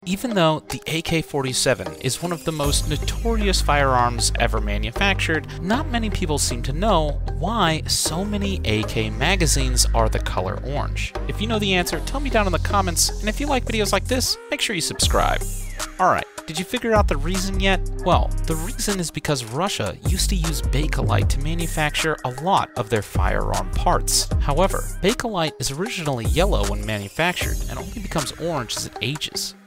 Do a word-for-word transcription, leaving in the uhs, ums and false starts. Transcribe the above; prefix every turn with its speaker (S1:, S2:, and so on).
S1: Even though the A K forty-seven is one of the most notorious firearms ever manufactured, not many people seem to know why so many A K magazines are the color orange. If you know the answer, tell me down in the comments, and if you like videos like this, make sure you subscribe. Alright, did you figure out the reason yet? Well, the reason is because Russia used to use Bakelite to manufacture a lot of their firearm parts. However, Bakelite is originally yellow when manufactured and only becomes orange as it ages.